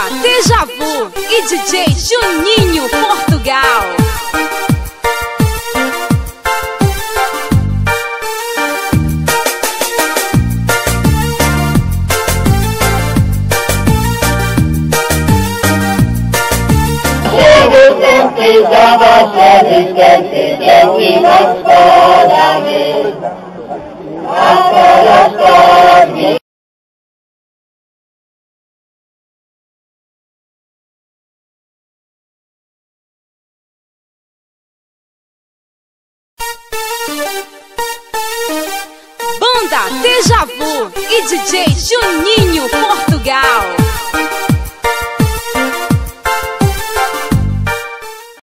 Deja Vu e DJ Juninho Portugal. Precisava ser esquece mas toda vez aquela história. Banda Deja Vu e DJ Juninho Portugal.